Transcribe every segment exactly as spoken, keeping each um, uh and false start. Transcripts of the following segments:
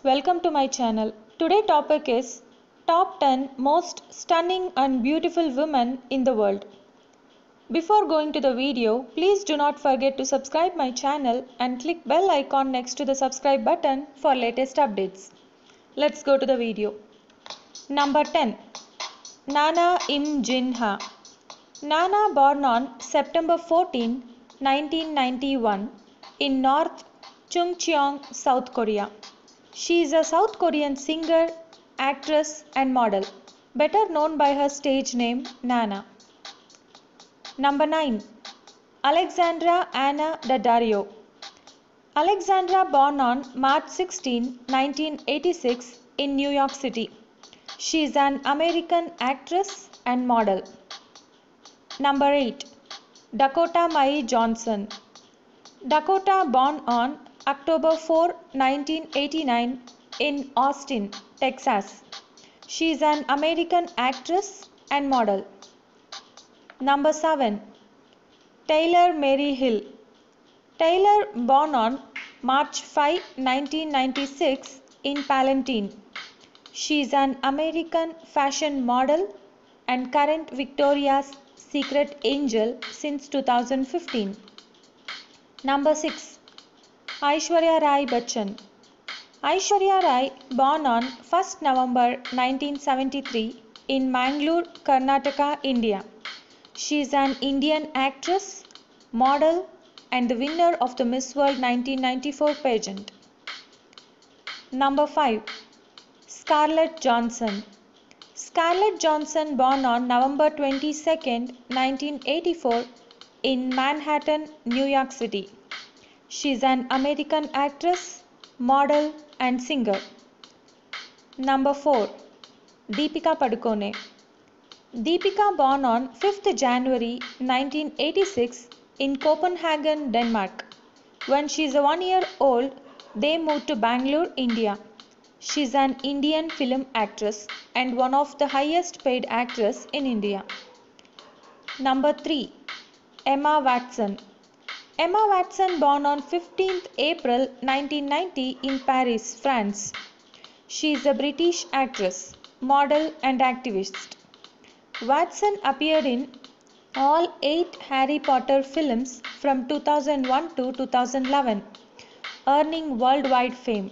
welcome to my channel. Today topic is top ten most stunning and beautiful women in the world. Before going to the video, please do not forget to subscribe my channel and click bell icon next to the subscribe button for latest updates. Let's go to the video. Number ten. Nana Im Jin Ha. Nana born on September fourteenth, nineteen ninety-one in North Chungcheong, South Korea. She is a South Korean singer, actress and model, better known by her stage name Nana. Number nine. Alexandra Anna Daddario. Alexandra born on March sixteenth, nineteen eighty-six in New York City. She is an American actress and model. Number eight. Dakota Mae Johnson. Dakota born on October fourth, nineteen eighty-nine in Austin, Texas. She is an American actress and model. Number seven. Taylor Mary Hill. Taylor born on March fifth, nineteen ninety-six in Palatine. She is an American fashion model and current Victoria's Secret angel since two thousand fifteen. Number six. Aishwarya Rai Bachchan. Aishwarya Rai born on first November nineteen seventy-three in Mangalore, Karnataka, India. She is an Indian actress, model and the winner of the Miss World nineteen ninety-four pageant. Number five. Scarlett Johansson. Scarlett Johansson born on November twenty-second, nineteen eighty-four in Manhattan, New York City. She is an American actress, model and singer. Number four. Deepika Padukone. Deepika born on fifth January nineteen eighty-six in Copenhagen, Denmark. When she is one year old, they moved to Bangalore, India. She is an Indian film actress and one of the highest paid actresses in India. Number three. Emma Watson. Emma Watson born on fifteenth April nineteen ninety in Paris, France. She is a British actress, model and activist. Watson appeared in all eight Harry Potter films from two thousand one to two thousand eleven, earning worldwide fame.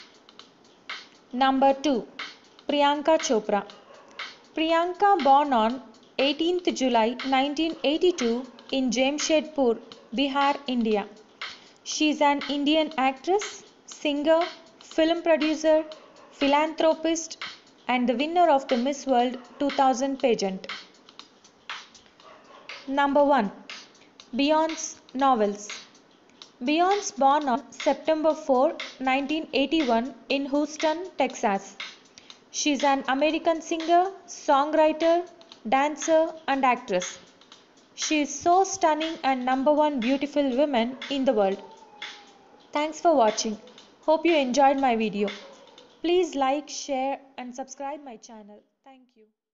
Number two. Priyanka Chopra. Priyanka born on eighteenth July nineteen eighty-two in Jamshedpur, Bihar, India. She is an Indian actress, singer, film producer, philanthropist and the winner of the Miss World two thousand pageant. Number one. Beyonce Novels. Beyonce born on September fourth, nineteen eighty-one in Houston, Texas. She is an American singer, songwriter, dancer and actress. She is so stunning and number one beautiful woman in the world. Thanks for watching. Hope you enjoyed my video. Please like, share and subscribe my channel. Thank you.